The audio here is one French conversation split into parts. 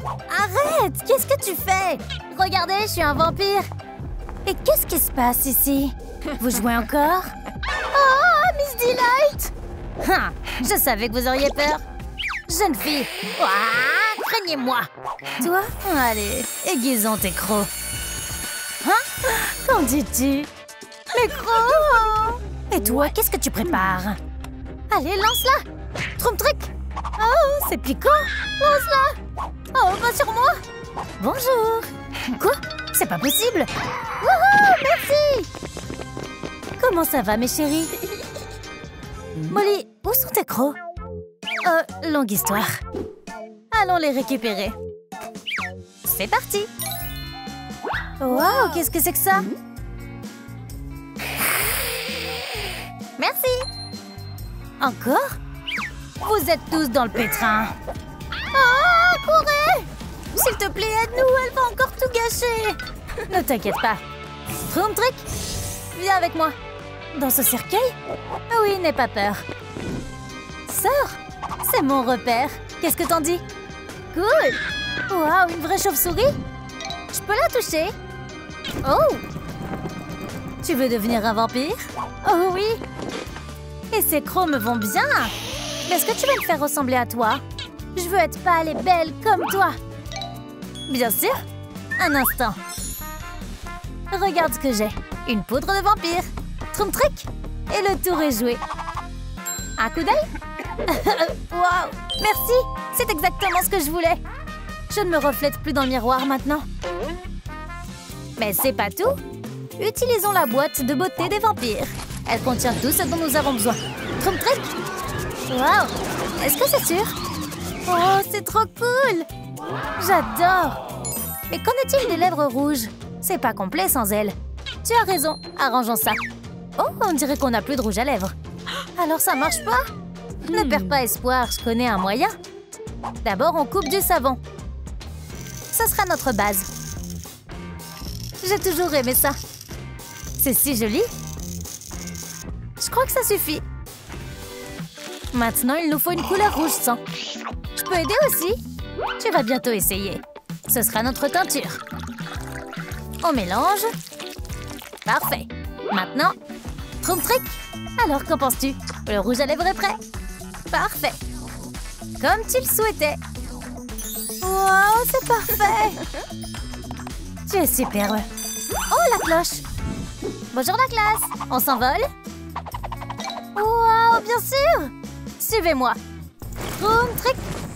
Arrête! Qu'est-ce que tu fais? Regardez, je suis un vampire. Et qu'est-ce qui se passe ici? Vous jouez encore? Oh, Miss Delight! Ah, je savais que vous auriez peur. Jeune fille. Ah, craignez-moi. Toi? Allez, aiguisons tes crocs. Hein? Qu'en dis-tu? Les crocs! Et toi, qu'est-ce que tu prépares? Allez, lance-la! Troum-trick! Oh, c'est piquant! Lance-la! Oh, pas sur moi! Bonjour! Quoi? C'est pas possible! Wouhou! Merci! Comment ça va, mes chéris? Molly, où sont tes crocs? Longue histoire. Allons les récupérer. C'est parti! Waouh, qu'est-ce que c'est que ça? Merci! Encore? Vous êtes tous dans le pétrin. Ah, courez! S'il te plaît, aide-nous, elle va encore tout gâcher. Ne t'inquiète pas. Troum-trick, viens avec moi. Dans ce cercueil? Oui, n'aie pas peur. Sors, c'est mon repère. Qu'est-ce que t'en dis? Cool! Waouh, une vraie chauve-souris? Je peux la toucher? Oh! Tu veux devenir un vampire? Oh oui! Et ces crocs me vont bien! Mais est-ce que tu vas me faire ressembler à toi? Je veux être pâle et belle comme toi! Bien sûr! Un instant! Regarde ce que j'ai! Une poudre de vampire! Troum-trick! Et le tour est joué! Un coup d'œil? Waouh! Merci! C'est exactement ce que je voulais! Je ne me reflète plus dans le miroir maintenant. Mais c'est pas tout! Utilisons la boîte de beauté des vampires. Elle contient tout ce dont nous avons besoin. Troum-trick! Waouh! Est-ce que c'est sûr? Oh, c'est trop cool! J'adore! Mais qu'en est-il des lèvres rouges? C'est pas complet sans elles. Tu as raison, arrangeons ça. Oh, on dirait qu'on n'a plus de rouge à lèvres. Alors ça marche pas? Ne perds pas espoir, je connais un moyen. D'abord, on coupe du savon. Ça sera notre base. J'ai toujours aimé ça. C'est si joli. Je crois que ça suffit. Maintenant, il nous faut une couleur rouge sang. Je peux aider aussi? Tu vas bientôt essayer. Ce sera notre teinture. On mélange. Parfait. Maintenant, Troum-trick. Alors, qu'en penses-tu? Le rouge à lèvres est prêt. Parfait. Comme tu le souhaitais. Wow, c'est parfait. Tu es superbe. Oh, la cloche. Bonjour la classe. On s'envole? Wow, bien sûr. Suivez-moi. Troum-trick.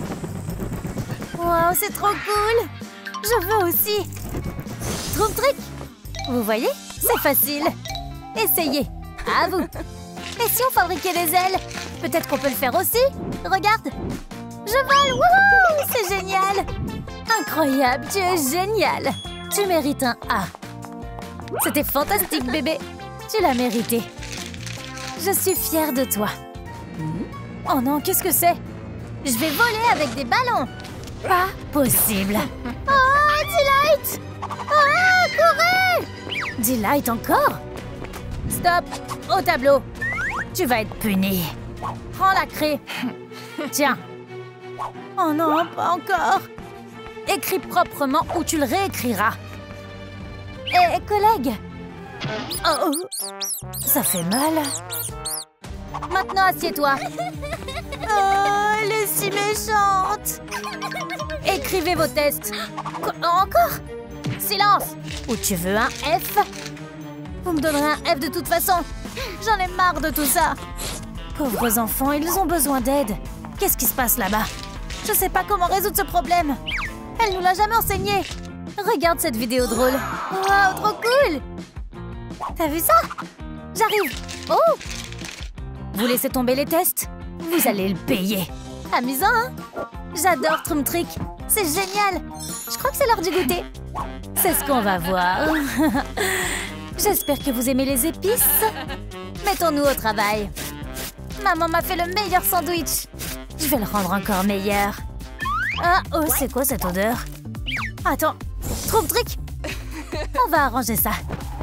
Wow, c'est trop cool. Je veux aussi. Troum-trick. Vous voyez? C'est facile. Essayez. À vous. Et si on fabriquait des ailes? Peut-être qu'on peut le faire aussi. Regarde. Je vole. Wouhou! C'est génial. Incroyable. Tu es génial. Tu mérites un A. C'était fantastique, bébé. Tu l'as mérité. Je suis fière de toi. Oh non, qu'est-ce que c'est? Je vais voler avec des ballons. Pas possible. Oh, Delight! Oh, courez! Delight encore? Stop! Au tableau. Tu vas être puni. Prends la craie. Tiens. Oh non, pas encore. Écris proprement ou tu le réécriras. Hé, collègue. Oh, ça fait mal. Maintenant, assieds-toi. Oh, elle est si méchante. Écrivez vos tests. Quoi, encore? Silence. Ou tu veux un F? Vous me donnerez un F de toute façon. J'en ai marre de tout ça. Pauvres enfants, ils ont besoin d'aide. Qu'est-ce qui se passe là-bas? Je sais pas comment résoudre ce problème. Elle nous l'a jamais enseigné. Regarde cette vidéo drôle. Waouh, trop cool. T'as vu ça? J'arrive. Oh! Vous laissez tomber les tests? Vous allez le payer. Amusant, hein? J'adore Troum-trick. C'est génial. Je crois que c'est l'heure du goûter. C'est ce qu'on va voir. J'espère que vous aimez les épices. Mettons-nous au travail. Maman m'a fait le meilleur sandwich. Je vais le rendre encore meilleur. Ah, oh, c'est quoi cette odeur? Attends, Troum-trick. On va arranger ça.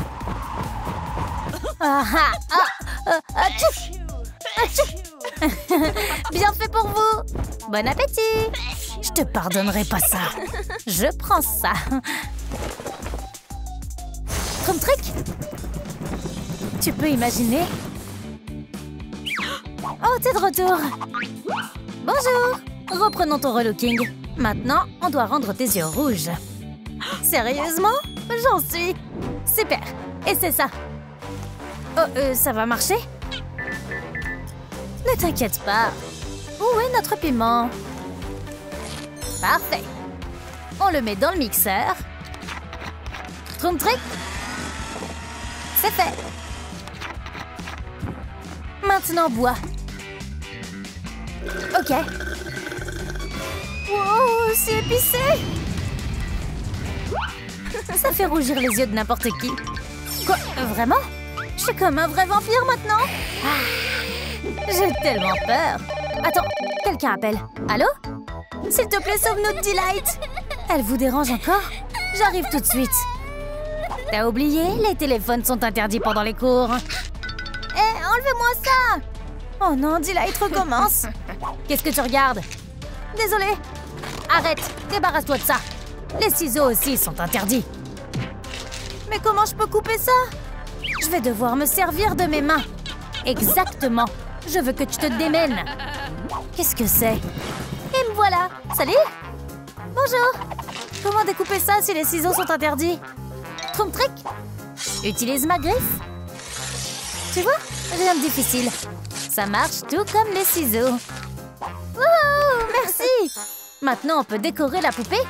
Ah, atchou. Atchou. Bien fait pour vous. Bon appétit. Je te pardonnerai pas ça. Je prends ça. Troum Trick? Tu peux imaginer? Oh, t'es de retour. Bonjour. Reprenons ton relooking. Maintenant, on doit rendre tes yeux rouges. Sérieusement? J'en suis. Super. Et c'est ça. Oh, ça va marcher? Ne t'inquiète pas. Où est notre piment? Parfait. On le met dans le mixeur. Troum Trick? C'est fait. Maintenant, bois. Ok. Wow, c'est épicé. Ça fait rougir les yeux de n'importe qui. Quoi? Vraiment? Je suis comme un vrai vampire maintenant? J'ai tellement peur. Attends, quelqu'un appelle. Allô? S'il te plaît, sauve-nous de Delight. Elle vous dérange encore? J'arrive tout de suite. T'as oublié? Les téléphones sont interdits pendant les cours. Eh, enlevez-moi ça! Oh non, Delight recommence. Qu'est-ce que tu regardes? Désolée. Arrête, débarrasse-toi de ça. Les ciseaux aussi sont interdits. Mais comment je peux couper ça? Je vais devoir me servir de mes mains. Exactement. Je veux que tu te démènes. Qu'est-ce que c'est? Et me voilà. Salut. Bonjour. Comment découper ça si les ciseaux sont interdits? Troum Trick? Utilise ma griffe. Tu vois? Rien de difficile. Ça marche tout comme les ciseaux. Wow, merci. Maintenant, on peut décorer la poupée.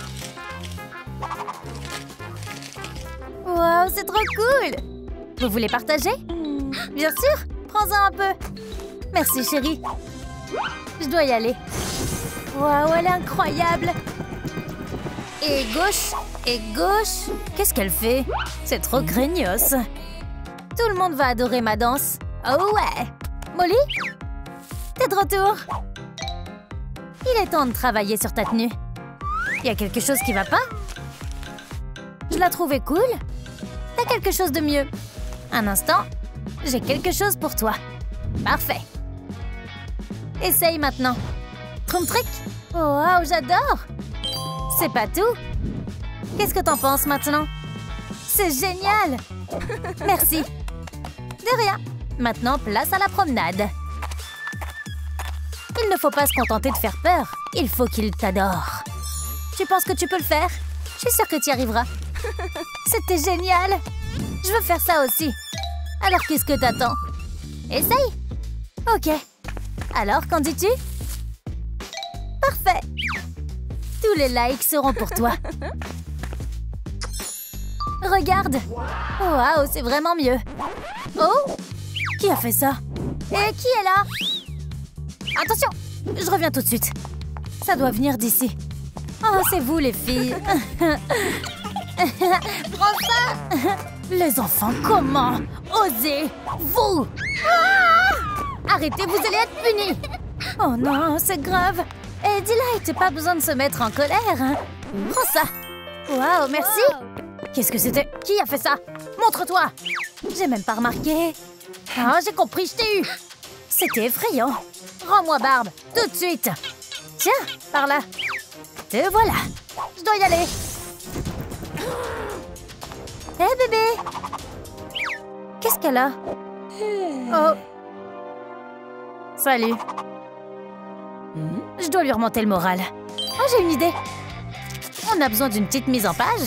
Wow, c'est trop cool. Vous voulez partager? Bien sûr. Prends-en un peu. Merci, chérie. Je dois y aller. Waouh, elle est incroyable. Et gauche, et gauche. Qu'est-ce qu'elle fait? C'est trop craignos. Tout le monde va adorer ma danse. Oh ouais. Molly? T'es de retour. Il est temps de travailler sur ta tenue. Il y a quelque chose qui va pas? Je la trouvais cool. T'as quelque chose de mieux. Un instant. J'ai quelque chose pour toi. Parfait. Essaye maintenant. Troum Trick? Oh, wow, j'adore. C'est pas tout. Qu'est-ce que t'en penses maintenant? C'est génial. Merci. De rien. Maintenant, place à la promenade. Il ne faut pas se contenter de faire peur. Il faut qu'il t'adore. Tu penses que tu peux le faire? Je suis sûre que tu y arriveras. C'était génial. Je veux faire ça aussi. Alors, qu'est-ce que t'attends? Essaye. Ok. Alors, qu'en dis-tu? Parfait. Tous les likes seront pour toi. Regarde. Waouh, c'est vraiment mieux. Oh! Qui a fait ça? Et qui est là? Attention! Je reviens tout de suite. Ça doit venir d'ici. Oh, c'est vous, les filles. Prends ça! Les enfants, comment? Osez! Vous! Ah! Arrêtez, vous allez être punis! Oh non, c'est grave. Et Delight, pas besoin de se mettre en colère. Hein? Prends ça. Waouh, merci. Qu'est-ce que c'était? Qui a fait ça? Montre-toi. J'ai même pas remarqué. Ah, j'ai compris, je t'ai eu. C'était effrayant. Rends-moi Barbe, tout de suite. Tiens, par là. Te voilà. Je dois y aller. Hé, bébé. Qu'est-ce qu'elle a? Oh. Salut. Je dois lui remonter le moral. Oh, j'ai une idée. On a besoin d'une petite mise en page.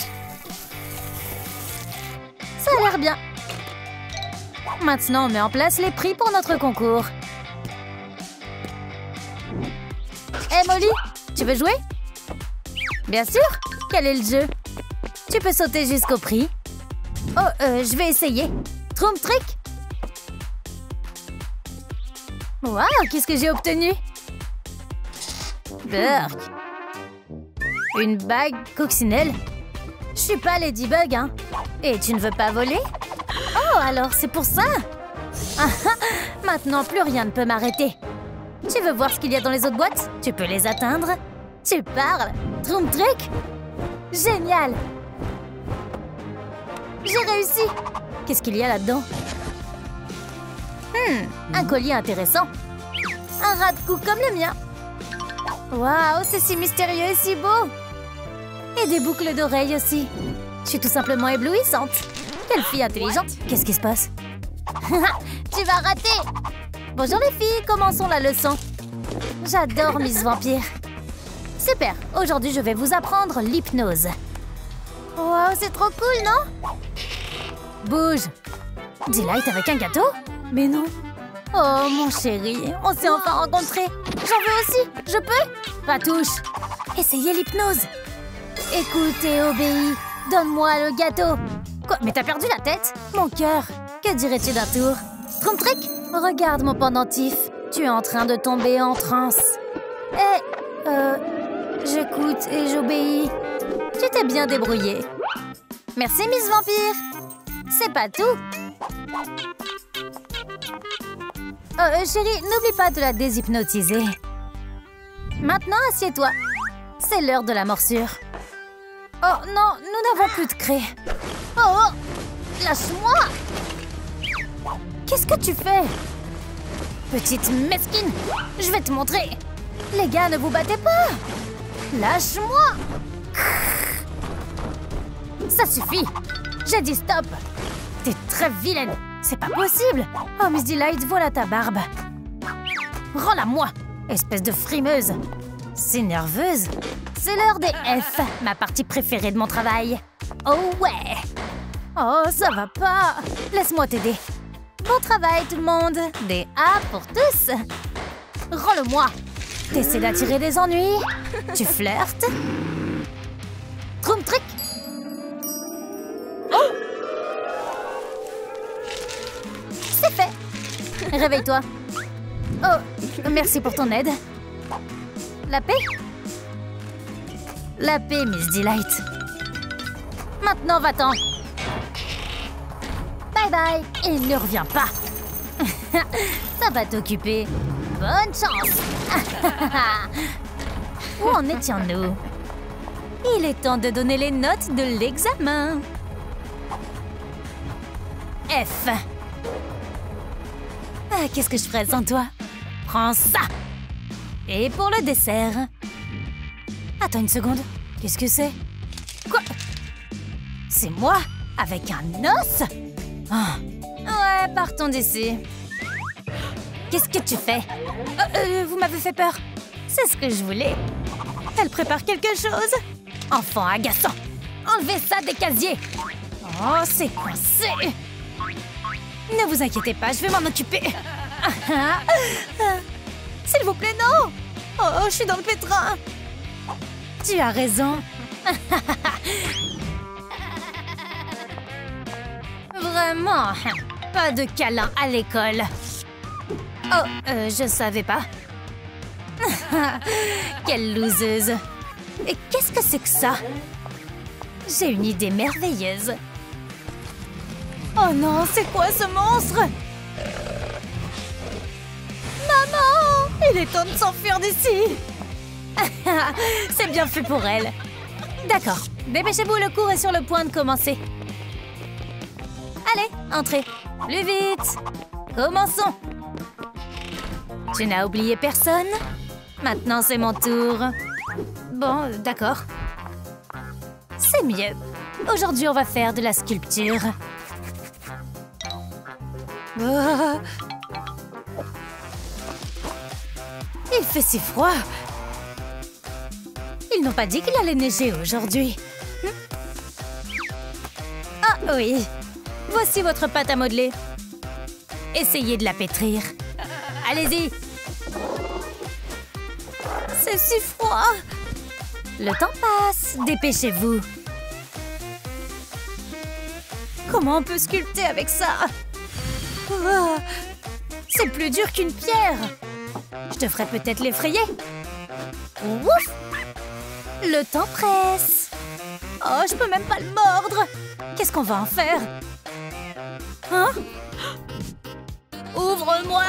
Ça a l'air bien. Maintenant, on met en place les prix pour notre concours. Hé, Molly, tu veux jouer? Bien sûr. Quel est le jeu? Tu peux sauter jusqu'au prix. Oh, je vais essayer. Troum Trick? Waouh, qu'est-ce que j'ai obtenu? Burk. Une bague coccinelle? Je suis pas Ladybug, hein. Et tu ne veux pas voler? Oh, alors c'est pour ça? Ah, maintenant, plus rien ne peut m'arrêter. Tu veux voir ce qu'il y a dans les autres boîtes? Tu peux les atteindre? Tu parles? Troum Trick? Génial! J'ai réussi! Qu'est-ce qu'il y a là-dedans? Un collier intéressant. Un rat de cou comme le mien. Waouh, c'est si mystérieux et si beau! Et des boucles d'oreilles aussi. Je suis tout simplement éblouissante. Quelle fille intelligente! Qu'est-ce qui se passe? Tu vas rater! Bonjour les filles, commençons la leçon. J'adore Miss Vampire. Super, aujourd'hui je vais vous apprendre l'hypnose. Waouh, c'est trop cool, non? Bouge! Delight avec un gâteau? Mais non. Oh, mon chéri, on s'est enfin rencontrés. J'en veux aussi, je peux? Pas touche. Essayez l'hypnose. Écoute et obéis. Donne-moi le gâteau. Quoi? Mais t'as perdu la tête? Mon cœur. Que dirais-tu d'un tour? Trompe trick? Regarde mon pendentif. Tu es en train de tomber en transe. J'écoute et j'obéis. Tu t'es bien débrouillée. Merci, Miss Vampire. C'est pas tout. Chérie, n'oublie pas de la déshypnotiser. Maintenant, assieds-toi. C'est l'heure de la morsure. Oh non, nous n'avons plus de craie. Oh, lâche-moi! Qu'est-ce que tu fais? Petite mesquine, je vais te montrer. Les gars, ne vous battez pas. Lâche-moi! Ça suffit. J'ai dit stop. T'es très vilaine. C'est pas possible. Oh, Miss Delight, voilà ta barbe. Rends-la-moi, espèce de frimeuse. C'est nerveuse. C'est l'heure des F, ma partie préférée de mon travail. Oh ouais. Oh, ça va pas. Laisse-moi t'aider. Bon travail, tout le monde. Des A pour tous. Rends-le-moi. T'essaies d'attirer des ennuis. Tu flirtes. Trompe trick. Oh. C'est fait. Réveille-toi. Oh, merci pour ton aide. La paix? La paix, Miss Delight. Maintenant, va-t'en. Bye bye. Et ne reviens pas. Ça va t'occuper. Bonne chance. Où en étions-nous? Il est temps de donner les notes de l'examen. F. Ah, qu'est-ce que je ferais sans toi? Prends ça. Et pour le dessert... Attends une seconde. Qu'est-ce que c'est? Quoi? C'est moi? Avec un os? Oh. Ouais, partons d'ici. Qu'est-ce que tu fais? Vous m'avez fait peur. C'est ce que je voulais. Elle prépare quelque chose. Enfant agaçant. Enlevez ça des casiers. Oh, c'est coincé. Ne vous inquiétez pas, je vais m'en occuper. S'il vous plaît, non. Oh, je suis dans le pétrin. Tu as raison. Vraiment, pas de câlin à l'école. Oh, je savais pas. Quelle loseuse. Et qu'est-ce que c'est que ça? J'ai une idée merveilleuse. Oh non, c'est quoi ce monstre? Maman, il est temps de s'enfuir d'ici. C'est bien fait pour elle. D'accord, dépêchez-vous, le cours est sur le point de commencer. Allez, entrez. Plus vite. Commençons. Tu n'as oublié personne? Maintenant, c'est mon tour. Bon, d'accord. C'est mieux. Aujourd'hui, on va faire de la sculpture. Oh. Il fait si froid. Ils n'ont pas dit qu'il allait neiger aujourd'hui. Ah oui. Voici votre pâte à modeler. Essayez de la pétrir. Allez-y. C'est si froid. Le temps passe. Dépêchez-vous. Comment on peut sculpter avec ça? Oh, c'est plus dur qu'une pierre. Je devrais peut-être l'effrayer. Ouf! Le temps presse. Oh, je peux même pas le mordre. Qu'est-ce qu'on va en faire? Hein? Ouvre-moi!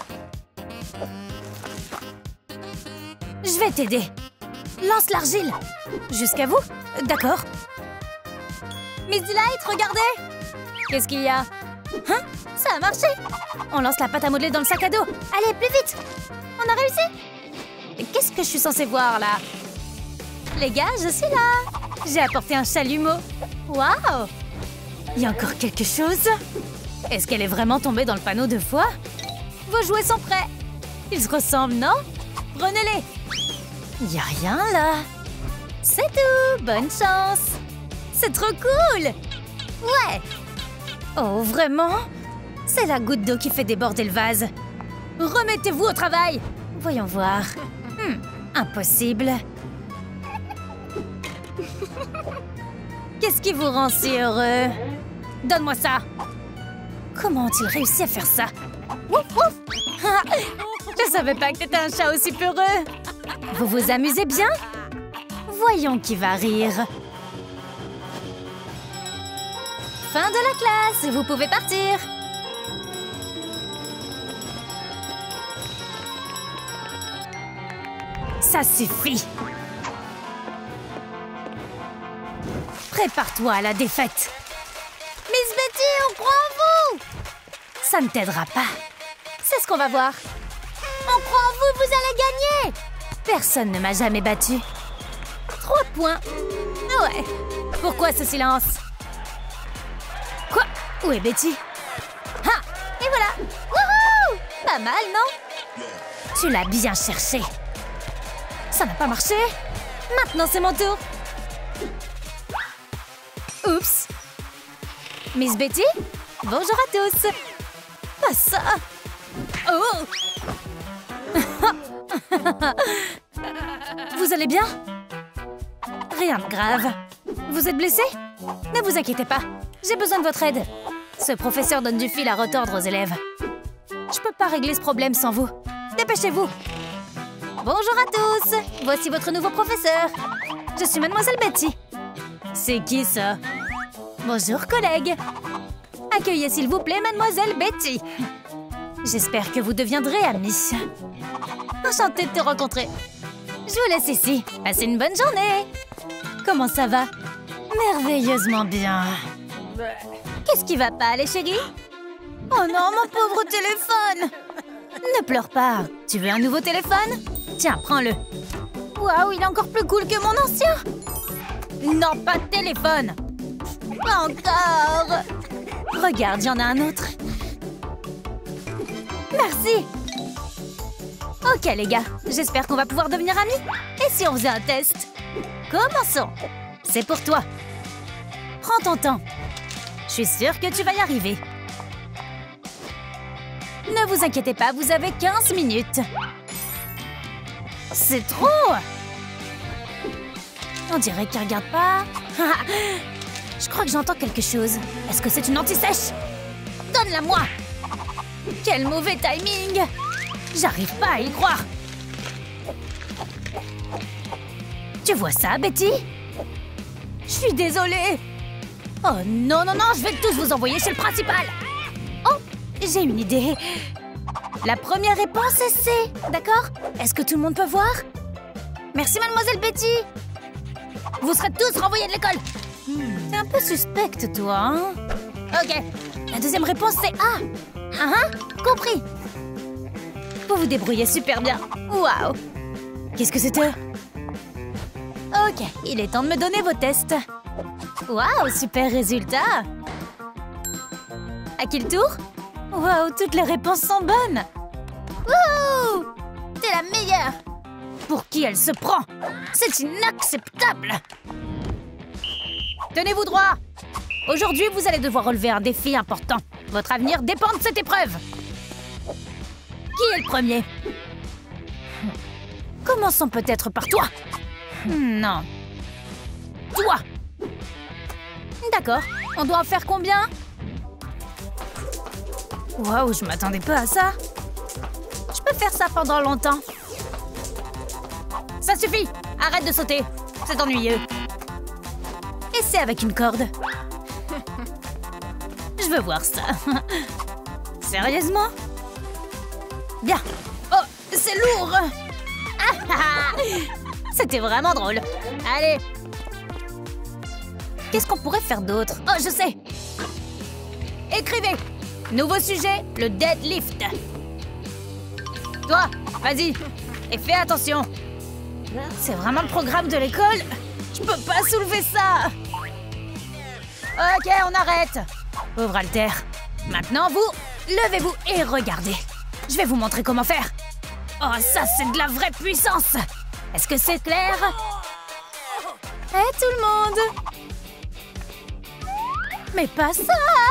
Je vais t'aider. Lance l'argile. Jusqu'à vous? D'accord. Miss Delight, regardez! Qu'est-ce qu'il y a? Hein? Ça a marché! On lance la pâte à modeler dans le sac à dos. Allez, plus vite! On a réussi! Qu'est-ce que je suis censée voir, là? Les gars, je suis là. J'ai apporté un chalumeau. Waouh! Il y a encore quelque chose? Est-ce qu'elle est vraiment tombée dans le panneau 2 fois? Vos jouets sont prêts. Ils se ressemblent, non? Prenez-les. Il n'y a rien, là. C'est tout. Bonne chance. C'est trop cool. Ouais. Oh, vraiment? C'est la goutte d'eau qui fait déborder le vase. Remettez-vous au travail. Voyons voir. Impossible. Qu'est-ce qui vous rend si heureux? Donne-moi ça. Comment ont-ils réussi à faire ça? Ouf, ouf. Je savais pas que t'étais un chat aussi peureux. Vous vous amusez bien? Voyons qui va rire. Fin de la classe, vous pouvez partir. Ça suffit. Prépare-toi à la défaite. Miss Betty, on croit en vous. Ça ne t'aidera pas. C'est ce qu'on va voir. On croit en vous, vous allez gagner. Personne ne m'a jamais battu. 3 points. Ouais. Pourquoi ce silence? Quoi? Où est Betty? Ah! Et voilà. Wouhou! Pas mal, non? Tu l'as bien cherché. Ça n'a pas marché. Maintenant, c'est mon tour. Oups. Miss Betty? Bonjour à tous. Pas ça. Oh! Vous allez bien? Rien de grave. Vous êtes blessé? Ne vous inquiétez pas. J'ai besoin de votre aide. Ce professeur donne du fil à retordre aux élèves. Je peux pas régler ce problème sans vous. Dépêchez-vous. Bonjour à tous. Voici votre nouveau professeur. Je suis Mademoiselle Betty. C'est qui ça? Bonjour collègues. Accueillez s'il vous plaît Mademoiselle Betty. J'espère que vous deviendrez amis. Enchantée de te rencontrer. Je vous laisse ici. Passez une bonne journée. Comment ça va? Merveilleusement bien. Qu'est-ce qui va pas, les chéris? Oh non, mon pauvre téléphone! Ne pleure pas. Tu veux un nouveau téléphone? Tiens, prends-le. Waouh, il est encore plus cool que mon ancien. Non, pas de téléphone. Pas encore. Regarde, il y en a un autre. Merci. Ok, les gars. J'espère qu'on va pouvoir devenir amis. Et si on faisait un test? Commençons. C'est pour toi. Prends ton temps. Je suis sûre que tu vas y arriver. Ne vous inquiétez pas, vous avez 15 minutes. C'est trop! On dirait qu'il regarde pas. Je crois que j'entends quelque chose. Est-ce que c'est une anti-sèche? Donne-la-moi! Quel mauvais timing! J'arrive pas à y croire. Tu vois ça, Betty? Je suis désolée. Oh non, non, non, je vais tous vous envoyer chez le principal. Oh, j'ai une idée. La première réponse est C, d'accord? Est-ce que tout le monde peut voir? Merci, Mademoiselle Betty. Vous serez tous renvoyés de l'école. T'es un peu suspecte, toi, hein? Ok, la deuxième réponse, c'est A. Compris. Vous vous débrouillez super bien. Waouh. Qu'est-ce que c'était? Ok, il est temps de me donner vos tests. Waouh, super résultat. À qui le tour? Waouh, toutes les réponses sont bonnes. Wouhou! T'es la meilleure. Pour qui elle se prend? C'est inacceptable. Tenez-vous droit. Aujourd'hui, vous allez devoir relever un défi important. Votre avenir dépend de cette épreuve. Qui est le premier? Commençons peut-être par toi. Non. Toi. D'accord. On doit en faire combien? Waouh, je m'attendais pas à ça. Je peux faire ça pendant longtemps. Ça suffit. Arrête de sauter. C'est ennuyeux. Et c'est avec une corde. Je veux voir ça. Sérieusement? Bien. Oh, c'est lourd. C'était vraiment drôle. Allez. Qu'est-ce qu'on pourrait faire d'autre? Oh, je sais. Écrivez. Nouveau sujet, le deadlift. Toi, vas-y. Et fais attention. C'est vraiment le programme de l'école? Je peux pas soulever ça. Ok, on arrête. Pauvre Alter. Maintenant, vous, levez-vous et regardez. Je vais vous montrer comment faire. Oh, ça, c'est de la vraie puissance. Est-ce que c'est clair? Hé, tout le monde! Mais pas ça!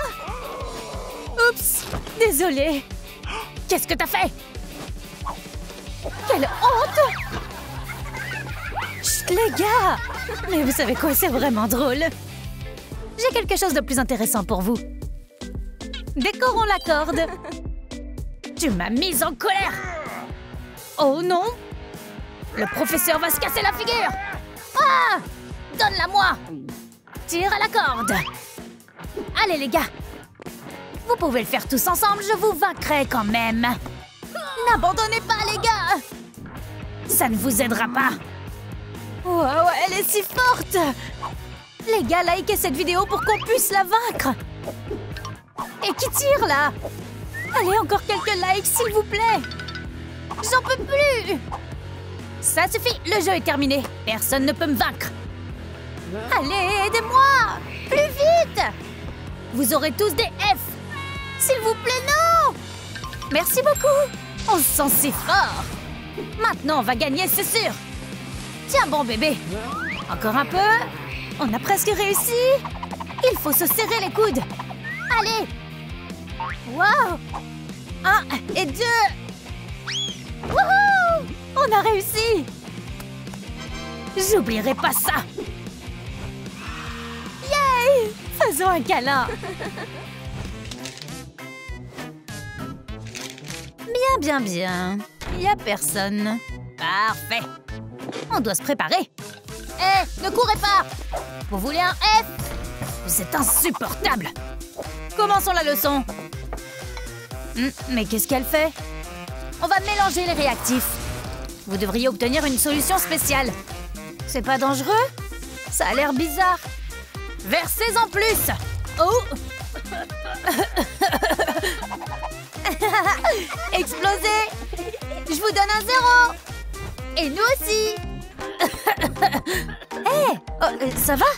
Oups! Désolée! Qu'est-ce que t'as fait? Quelle honte! Chut, les gars! Mais vous savez quoi, c'est vraiment drôle. J'ai quelque chose de plus intéressant pour vous. Décorons la corde. Tu m'as mise en colère! Oh non! Le professeur va se casser la figure! Ah! Donne-la-moi! Tire à la corde! Allez les gars! Vous pouvez le faire tous ensemble, je vous vaincrai quand même! N'abandonnez pas les gars! Ça ne vous aidera pas! Wow, elle est si forte! Les gars, likez cette vidéo pour qu'on puisse la vaincre! Et qui tire là? Allez, encore quelques likes s'il vous plaît! J'en peux plus! Ça suffit, le jeu est terminé. Personne ne peut me vaincre. Allez, aidez-moi! Plus vite! Vous aurez tous des F. S'il vous plaît, non! Merci beaucoup. On se sent si fort. Maintenant, on va gagner, c'est sûr. Tiens bon, bébé. Encore un peu. On a presque réussi. Il faut se serrer les coudes. Allez! Wow! 1 et 2. Wouhou! On a réussi! J'oublierai pas ça! Yay! Faisons un câlin! Bien, bien, bien. Y a personne. Parfait. On doit se préparer. Hé, ne courez pas! Vous voulez un F? Vous êtes insupportable! Commençons la leçon. Mais qu'est-ce qu'elle fait? On va mélanger les réactifs. Vous devriez obtenir une solution spéciale. C'est pas dangereux? Ça a l'air bizarre. Versez-en plus! Oh! Explosez! Je vous donne un 0! Et nous aussi! Hé! Ça va?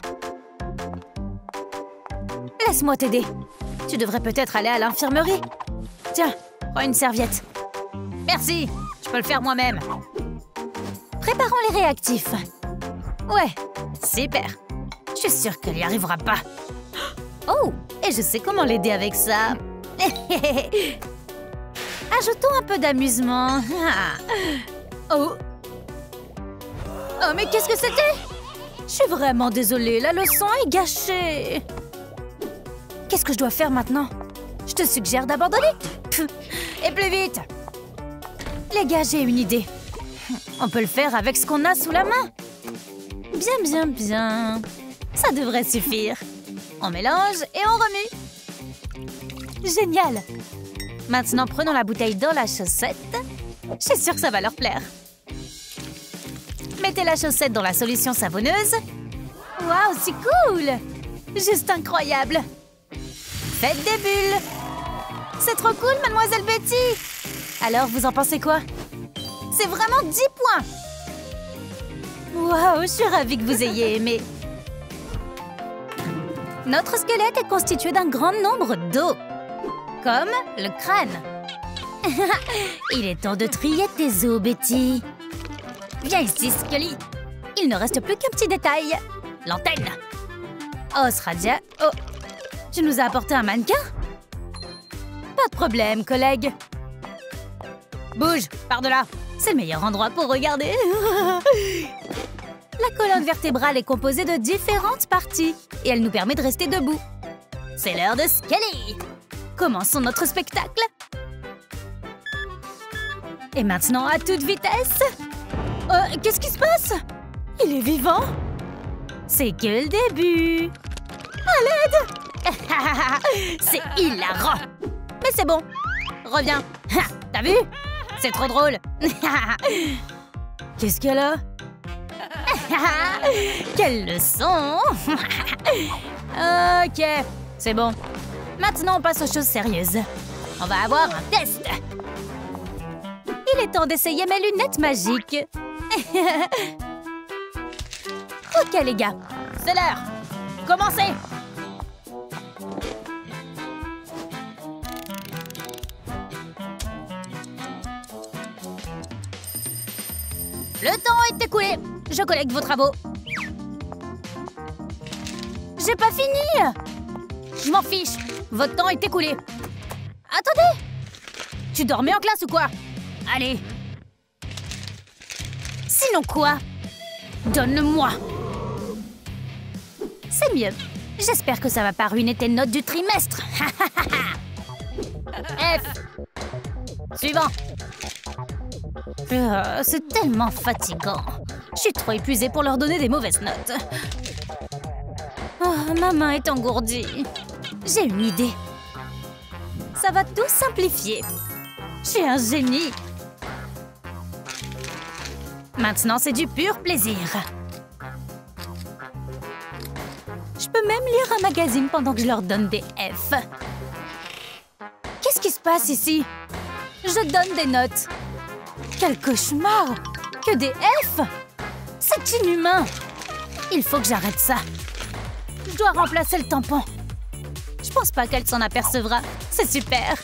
Laisse-moi t'aider. Tu devrais peut-être aller à l'infirmerie. Tiens, prends une serviette. Merci, je peux le faire moi-même. Préparons les réactifs. Ouais, super. Je suis sûre qu'elle n'y arrivera pas. Oh, et je sais comment l'aider avec ça. Ajoutons un peu d'amusement. Oh. Oh, mais qu'est-ce que c'était? Je suis vraiment désolée, la leçon est gâchée. Qu'est-ce que je dois faire maintenant? Je te suggère d'abandonner. Et plus vite. Les gars, j'ai une idée. On peut le faire avec ce qu'on a sous la main. Bien, bien, bien. Ça devrait suffire. On mélange et on remue. Génial. Maintenant, prenons la bouteille dans la chaussette. Je suis sûre que ça va leur plaire. Mettez la chaussette dans la solution savonneuse. Waouh, c'est cool! Juste incroyable. Faites des bulles. C'est trop cool, mademoiselle Betty. Alors, vous en pensez quoi? C'est vraiment 10 points. Waouh, je suis ravie que vous ayez aimé. Notre squelette est constitué d'un grand nombre d'os, comme le crâne. Il est temps de trier tes os, Betty. Viens ici, Scully. Il ne reste plus qu'un petit détail. L'antenne. Os Radia. Oh, tu nous as apporté un mannequin? Pas de problème, collègue. Bouge, par de là. C'est le meilleur endroit pour regarder. La colonne vertébrale est composée de différentes parties et elle nous permet de rester debout. C'est l'heure de Scully. Commençons notre spectacle. Et maintenant, à toute vitesse. Qu'est-ce qui se passe? Il est vivant? C'est que le début. À l'aide. C'est hilarant. Mais c'est bon. Reviens. T'as vu? C'est trop drôle. Qu'est-ce qu'elle a? Quelle leçon. Ok, c'est bon. Maintenant, on passe aux choses sérieuses. On va avoir un test. Il est temps d'essayer mes lunettes magiques. Ok, les gars. C'est l'heure. Commencez. Le temps est écoulé. Je collecte vos travaux. J'ai pas fini. Je m'en fiche. Votre temps est écoulé. Attendez. Tu dormais en classe ou quoi? Allez. Sinon quoi? Donne-le-moi. C'est mieux. J'espère que ça va pas ruiner tes notes du trimestre. F. Suivant. C'est tellement fatigant. Je suis trop épuisée pour leur donner des mauvaises notes. Oh, ma main est engourdie. J'ai une idée. Ça va tout simplifier. Je suis un génie. Maintenant, c'est du pur plaisir. Je peux même lire un magazine pendant que je leur donne des F. Qu'est-ce qui se passe ici? Je donne des notes. Quel cauchemar! Que des F! C'est inhumain! Il faut que j'arrête ça. Je dois remplacer le tampon. Je pense pas qu'elle s'en apercevra. C'est super!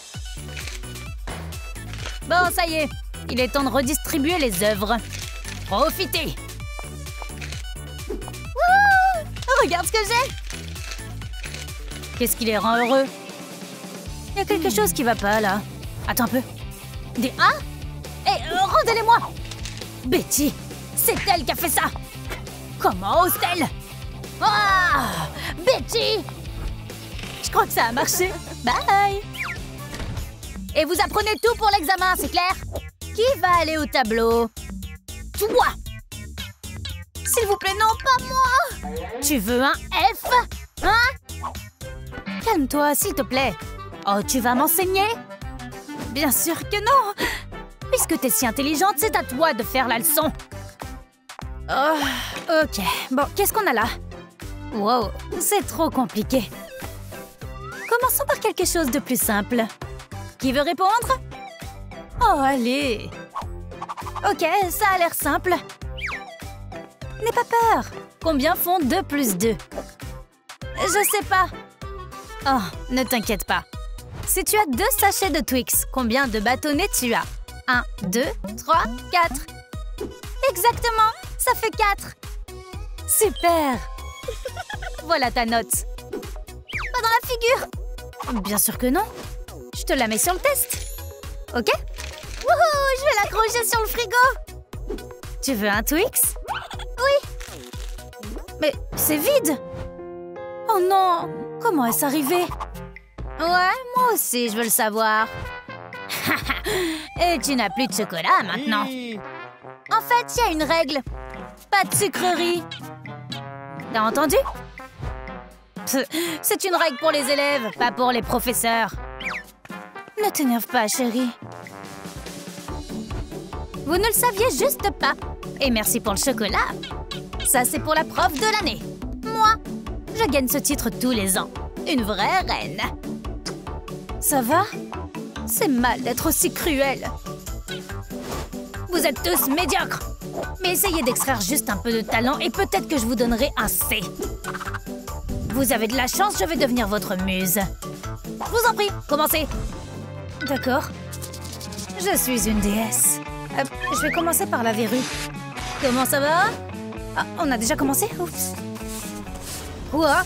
Bon, ça y est. Il est temps de redistribuer les œuvres. Profitez! Wouh! Regarde ce que j'ai! Qu'est-ce qui les rend heureux? Il y a quelque chose qui va pas, là. Attends un peu. Des A? Hé, rendez-les-moi! Betty, c'est elle qui a fait ça! Comment ose-t-elle? Ah! Betty! Je crois que ça a marché. Bye! Et vous apprenez tout pour l'examen, c'est clair? Qui va aller au tableau? Toi! S'il vous plaît, non, pas moi! Tu veux un F? Hein? Calme-toi, s'il te plaît. Oh, tu vas m'enseigner? Bien sûr que non! Puisque t'es si intelligente, c'est à toi de faire la leçon. Oh, ok. Bon, qu'est-ce qu'on a là? Wow, c'est trop compliqué. Commençons par quelque chose de plus simple. Qui veut répondre? Oh, allez! Ok, ça a l'air simple. N'aie pas peur. Combien font 2 plus 2? Je sais pas. Oh, ne t'inquiète pas. Si tu as 2 sachets de Twix, combien de bâtonnets tu as? 1, 2, 3, 4. Exactement, ça fait 4. Super. Voilà ta note. Pas dans la figure. Bien sûr que non. Je te la mets sur le test. Ok? Wouhou, je vais l'accrocher sur le frigo. Tu veux un Twix? Oui. Mais c'est vide. Oh non, comment est-ce arrivé? Ouais, moi aussi, je veux le savoir. Et tu n'as plus de chocolat maintenant. En fait, il y a une règle. Pas de sucrerie. T'as entendu? C'est une règle pour les élèves, pas pour les professeurs. Ne t'énerve pas, chérie. Vous ne le saviez juste pas. Et merci pour le chocolat. Ça, c'est pour la prof de l'année. Moi, je gagne ce titre tous les ans. Une vraie reine. Ça va? C'est mal d'être aussi cruel. Vous êtes tous médiocres. Mais essayez d'extraire juste un peu de talent et peut-être que je vous donnerai un C. Vous avez de la chance, je vais devenir votre muse. Je vous en prie, commencez. D'accord. Je suis une déesse. Je vais commencer par la verrue. Comment ça va? Ah, on a déjà commencé? Oups. Quoi?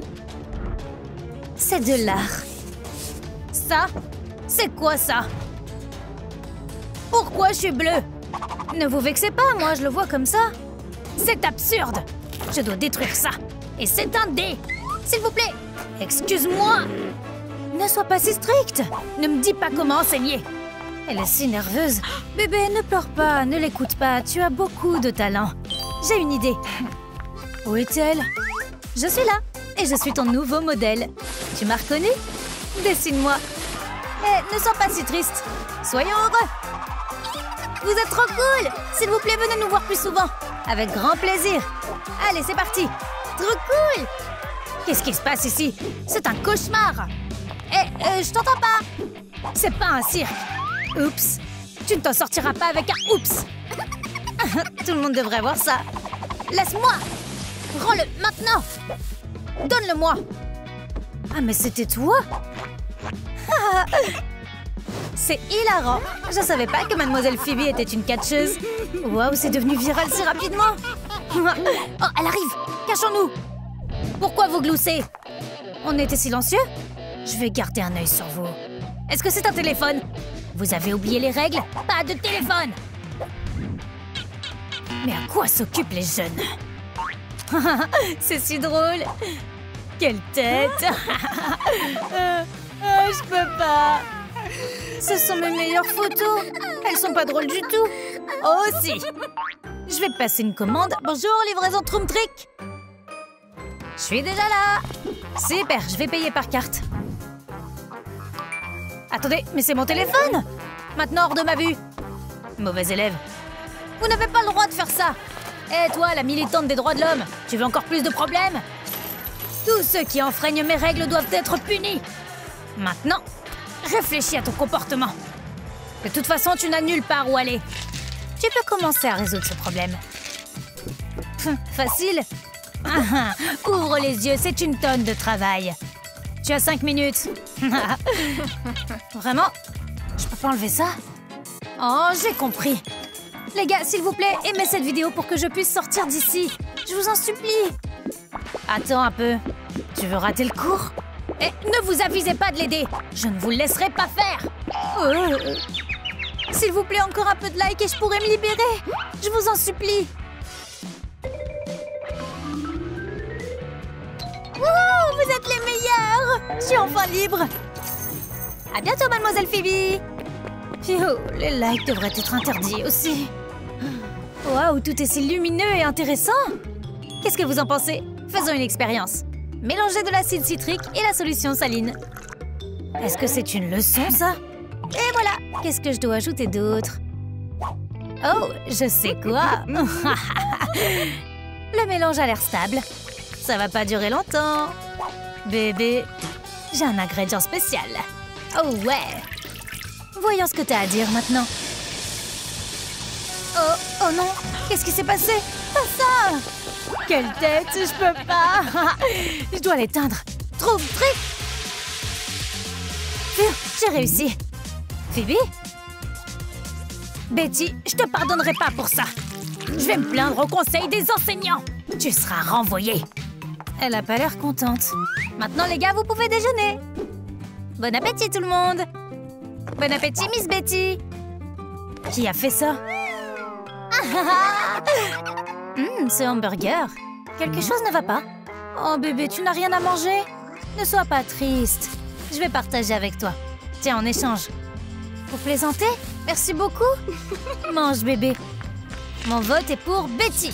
C'est de l'art. Ça? C'est quoi ça? Pourquoi je suis bleue? Ne vous vexez pas, moi je le vois comme ça. C'est absurde. Je dois détruire ça. Et c'est un dé. S'il vous plaît. Excuse-moi. Ne sois pas si stricte. Ne me dis pas comment enseigner. Elle est si nerveuse. Bébé, ne pleure pas, ne l'écoute pas. Tu as beaucoup de talent. J'ai une idée. Où est-elle? Je suis là. Et je suis ton nouveau modèle. Tu m'as reconnu? Dessine-moi. Eh, ne sois pas si triste. Soyons heureux. Vous êtes trop cool. S'il vous plaît, venez nous voir plus souvent. Avec grand plaisir. Allez, c'est parti. Trop cool. Qu'est-ce qui se passe ici? C'est un cauchemar. Eh, je t'entends pas. C'est pas un cirque. Oups. Tu ne t'en sortiras pas avec un oups. Tout le monde devrait voir ça. Laisse-moi. Rends-le maintenant. Donne-le-moi. Ah, mais c'était toi? C'est hilarant. Je savais pas que Mademoiselle Phoebe était une catcheuse. Waouh, c'est devenu viral si rapidement. Oh, elle arrive. Cachons-nous. Pourquoi vous gloussez? On était silencieux? Je vais garder un œil sur vous. Est-ce que c'est un téléphone? Vous avez oublié les règles? Pas de téléphone! Mais à quoi s'occupent les jeunes? C'est si drôle! Quelle tête! Je peux pas! Ce sont mes meilleures photos! Elles sont pas drôles du tout! Oh si! Je vais passer une commande. Bonjour, livraison Troom Trick! Je suis déjà là! Super, je vais payer par carte. Attendez, mais c'est mon téléphone! Maintenant, hors de ma vue! Mauvais élève. Vous n'avez pas le droit de faire ça! Eh, toi, la militante des droits de l'homme, tu veux encore plus de problèmes? Tous ceux qui enfreignent mes règles doivent être punis! Maintenant, réfléchis à ton comportement. De toute façon, tu n'as nulle part où aller. Tu peux commencer à résoudre ce problème. Facile. Ouvre les yeux, c'est une tonne de travail. Tu as 5 minutes. Vraiment? Je peux pas enlever ça? Oh, j'ai compris. Les gars, s'il vous plaît, aimez cette vidéo pour que je puisse sortir d'ici. Je vous en supplie. Attends un peu. Tu veux rater le cours? Et ne vous avisez pas de l'aider. Je ne vous laisserai pas faire. S'il vous plaît, encore un peu de like et je pourrai me libérer. Je vous en supplie. Wouhou, vous êtes les meilleurs. Je suis enfin libre. À bientôt, Mademoiselle Phoebe. Phew, les likes devraient être interdits aussi. Waouh, tout est si lumineux et intéressant. Qu'est-ce que vous en pensez? Faisons une expérience. Mélangez de l'acide citrique et la solution saline. Est-ce que c'est une leçon, ça? Et voilà. Qu'est-ce que je dois ajouter d'autre? Oh, je sais quoi. Le mélange a l'air stable. Ça va pas durer longtemps. Bébé, j'ai un ingrédient spécial. Oh ouais. Voyons ce que t'as à dire maintenant. Oh non. Qu'est-ce qui s'est passé? Pas ça. Quelle tête, je peux pas. Je dois l'éteindre. Trouve trick. J'ai réussi. Phoebe? Betty, je te pardonnerai pas pour ça. Je vais me plaindre au conseil des enseignants. Tu seras renvoyée. Elle a pas l'air contente. Maintenant, les gars, vous pouvez déjeuner. Bon appétit, tout le monde. Bon appétit, Miss Betty. Qui a fait ça? Ce hamburger. Quelque chose ne va pas. Oh, bébé, tu n'as rien à manger? Ne sois pas triste. Je vais partager avec toi. Tiens, en échange. Vous plaisantez? Merci beaucoup. Mange, bébé. Mon vote est pour Betty.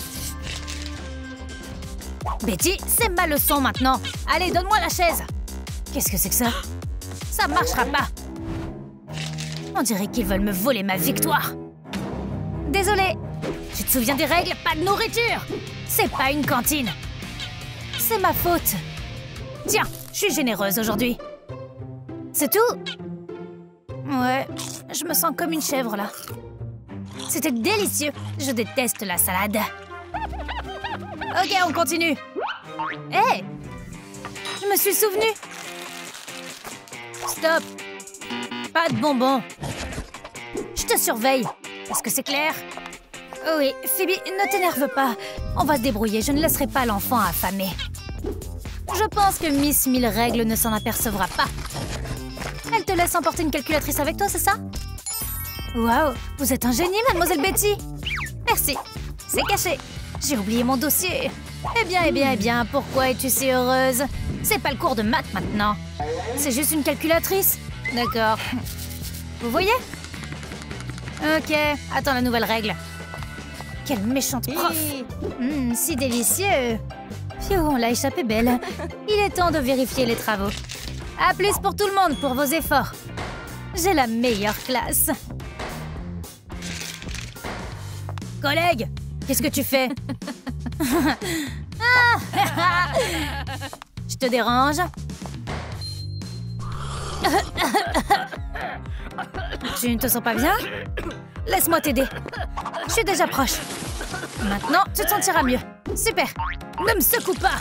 Betty, c'est ma leçon maintenant. Allez, donne-moi la chaise. Qu'est-ce que c'est que ça? Ça marchera pas. On dirait qu'ils veulent me voler ma victoire. Désolée. Tu te souviens des règles? Pas de nourriture. C'est pas une cantine. C'est ma faute. Tiens, je suis généreuse aujourd'hui. C'est tout? Ouais, je me sens comme une chèvre, là. C'était délicieux. Je déteste la salade. Ok, on continue. Hé! Hey, je me suis souvenue. Stop. Pas de bonbons. Je te surveille. Est-ce que c'est clair? Oh oui, Phoebe, ne t'énerve pas. On va se débrouiller. Je ne laisserai pas l'enfant affamé. Je pense que Miss Mille Règles ne s'en apercevra pas. Elle te laisse emporter une calculatrice avec toi, c'est ça? Waouh, vous êtes un génie, Mademoiselle Betty. Merci. C'est caché. J'ai oublié mon dossier. Eh bien, pourquoi es-tu si heureuse? C'est pas le cours de maths maintenant. C'est juste une calculatrice. D'accord. Vous voyez? Ok, attends la nouvelle règle. Quelle méchante prof. Si délicieux. Phew, on l'a échappé belle. Il est temps de vérifier les travaux. À plus pour tout le monde pour vos efforts. J'ai la meilleure classe. Collègue, qu'est-ce que tu fais? Je te dérange? Tu ne te sens pas bien? Laisse-moi t'aider. Je suis déjà proche. Maintenant, tu te sentiras mieux. Super. Ne me secoue pas.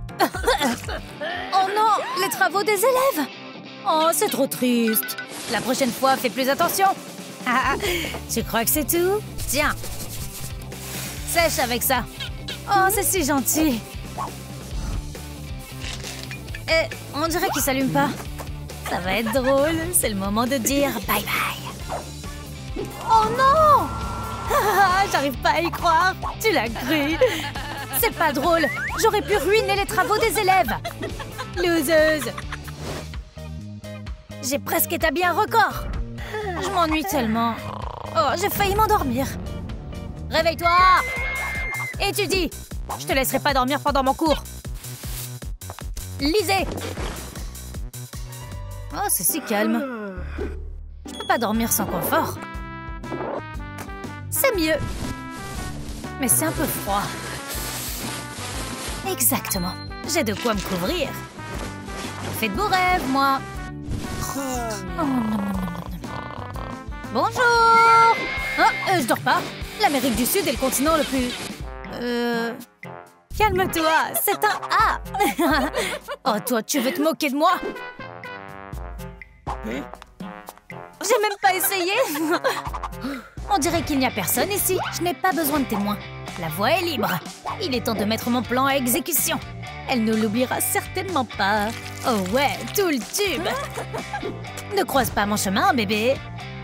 Oh non, les travaux des élèves. Oh, c'est trop triste. La prochaine fois, fais plus attention. Ah, tu crois que c'est tout? Tiens. Sèche avec ça. Oh, c'est si gentil. On dirait qu'il s'allume pas. Ça va être drôle. C'est le moment de dire bye bye. Oh non! J'arrive pas à y croire. Tu l'as cru. C'est pas drôle. J'aurais pu ruiner les travaux des élèves. Loseuse. J'ai presque établi un record. Je m'ennuie tellement. Oh, j'ai failli m'endormir. Réveille-toi! Étudie. Je te laisserai pas dormir pendant mon cours. Lisez. Oh, c'est si calme. Je peux pas dormir sans confort. C'est mieux. Mais c'est un peu froid. Exactement. J'ai de quoi me couvrir. Fais de beaux rêves, moi. Oh, non, non, non, non. Bonjour. Oh, je dors pas. L'Amérique du Sud est le continent le plus... Calme-toi, c'est un A. Oh, toi, tu veux te moquer de moi? J'ai même pas essayé. On dirait qu'il n'y a personne ici. Je n'ai pas besoin de témoins. La voie est libre. Il est temps de mettre mon plan à exécution. Elle ne l'oubliera certainement pas. Oh ouais, tout le tube. Ne croise pas mon chemin, bébé.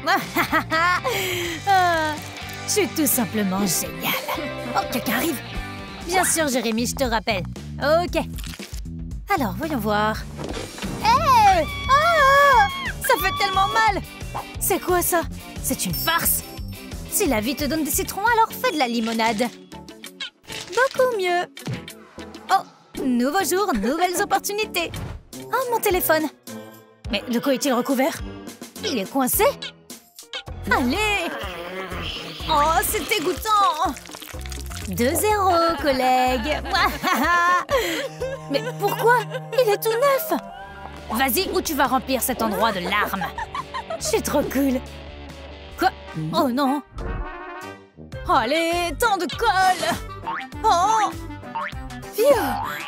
Je suis tout simplement génial. Oh, quelqu'un arrive. Bien sûr, Jérémy, je te rappelle. Ok. Alors, voyons voir. Hé! Ça fait tellement mal. C'est quoi ça? C'est une farce. Si la vie te donne des citrons, alors fais de la limonade. Beaucoup mieux. Oh, nouveau jour, nouvelles opportunités. Oh, mon téléphone. Mais de quoi est-il recouvert? Il est coincé? Allez! Oh, c'est dégoûtant! 2-0, collègue. Mais pourquoi? Il est tout neuf. Vas-y, ou tu vas remplir cet endroit de larmes. Je suis trop cool. Quoi? Oh non! Allez, tant de colle! Oh! Phew!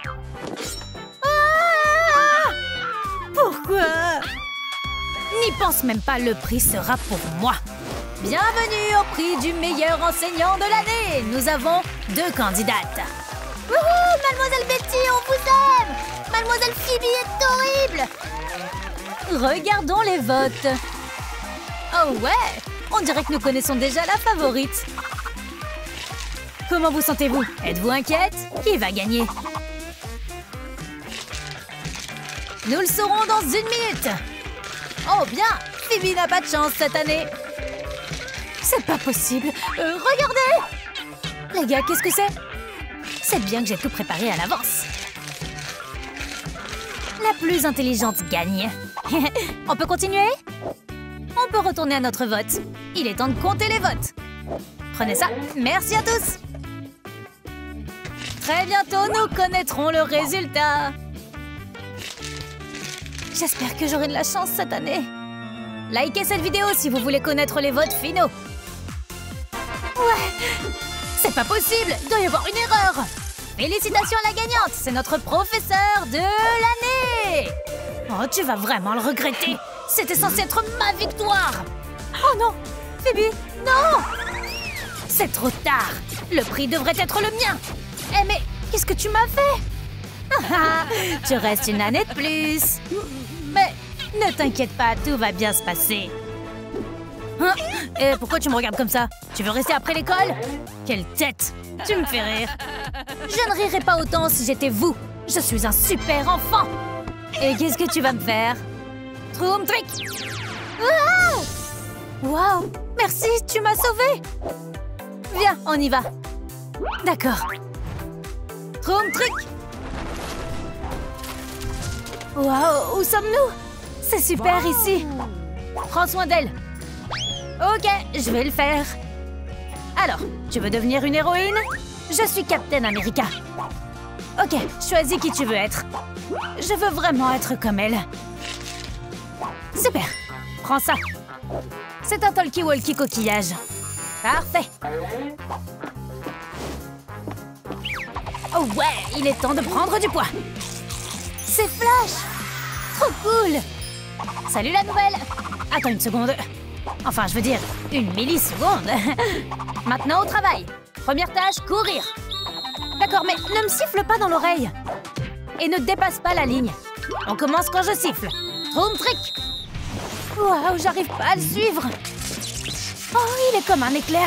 Ah! Pourquoi? N'y pense même pas, le prix sera pour moi. Bienvenue au prix du meilleur enseignant de l'année. Nous avons 2 candidates. Wouhou! Mademoiselle Betty, on vous aime! Mademoiselle Phoebe est horrible! Regardons les votes. Oh ouais! On dirait que nous connaissons déjà la favorite. Comment vous sentez-vous? Êtes-vous inquiète? Qui va gagner? Nous le saurons dans 1 minute. Oh bien! Phoebe n'a pas de chance cette année. C'est pas possible. Regardez! Les gars, qu'est-ce que c'est? C'est bien que j'ai tout préparé à l'avance. La plus intelligente gagne. On peut continuer? On peut retourner à notre vote. Il est temps de compter les votes. Prenez ça. Merci à tous. Très bientôt, nous connaîtrons le résultat. J'espère que j'aurai de la chance cette année. Likez cette vidéo si vous voulez connaître les votes finaux. Ouais, c'est pas possible. Il doit y avoir une erreur. Félicitations à la gagnante. C'est notre professeur de l'année. Oh, tu vas vraiment le regretter. C'était censé être ma victoire. Oh non, Phoebe, non. C'est trop tard. Le prix devrait être le mien. Eh mais, qu'est-ce que tu m'as fait? Tu restes une année de plus. Mais ne t'inquiète pas, tout va bien se passer. Hein? Et pourquoi tu me regardes comme ça? Tu veux rester après l'école? Quelle tête! Tu me fais rire. Je ne rirais pas autant si j'étais vous. Je suis un super enfant. Et qu'est-ce que tu vas me faire? Troum trick! Waouh! Merci, tu m'as sauvée. Viens, on y va. D'accord. Troum trick! Waouh, où sommes-nous? C'est super ici. Prends soin d'elle. Ok, je vais le faire. Alors, tu veux devenir une héroïne? Je suis Captain America. Ok, choisis qui tu veux être. Je veux vraiment être comme elle. Super, prends ça. C'est un talkie-walkie coquillage. Parfait. Oh ouais, il est temps de prendre du poids. C'est Flash! Trop cool! Salut la nouvelle! Attends une seconde. Enfin, je veux dire, une milliseconde. Maintenant au travail. Première tâche, courir. D'accord, mais ne me siffle pas dans l'oreille. Et ne dépasse pas la ligne. On commence quand je siffle. Troom Trick! Waouh, j'arrive pas à le suivre. Oh, il est comme un éclair.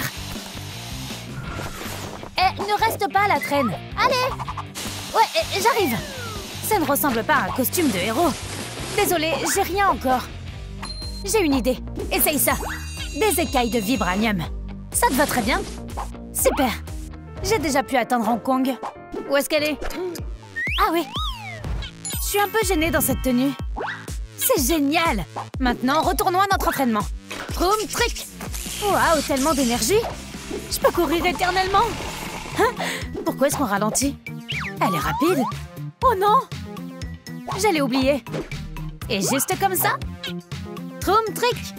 Eh, ne reste pas à la traîne. Allez! Ouais, j'arrive. Ça ne ressemble pas à un costume de héros. Désolée, j'ai rien encore. J'ai une idée. Essaye ça. Des écailles de vibranium. Ça te va très bien? Super. J'ai déjà pu atteindre Hong Kong. Où est-ce qu'elle est? Ah oui. Je suis un peu gênée dans cette tenue. C'est génial. Maintenant, retournons à notre entraînement. Troom Trick! Waouh, tellement d'énergie. Je peux courir éternellement. Hein? Pourquoi est-ce qu'on ralentit? Elle est rapide. Oh non! J'allais oublier. Et juste comme ça? Troom Trick!